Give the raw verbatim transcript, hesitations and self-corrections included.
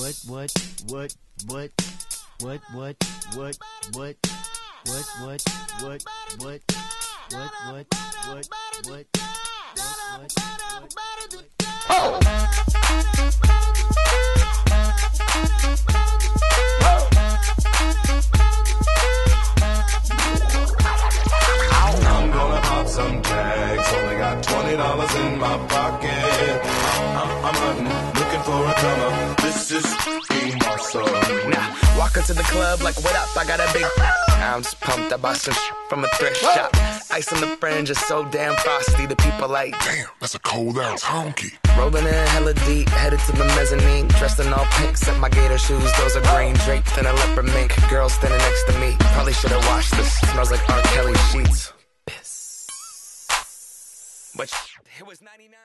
what, what, what, what, what, what, what, what, what, what, what, what, what, what, what, what, oh! I'm gonna pop some tags. Only got twenty dollars in my pocket. I'm, I'm hunting, looking for a come up. This is f***ing awesome. Now, walk into the club like, what up? I got a big I'm just pumped. I bought some shit from a thrift shop. Ice on the fringe is so damn frosty. The people like, damn, that's a cold ass honky. Rolling in hella deep, headed to the mezzanine. Dressed in all pink, set my gator shoes. Those are green, draped in a leopard mink. Girl standing next to me. Probably should've washed this. Smells like R. Kelly sheets. Piss. But it was ninety-nine.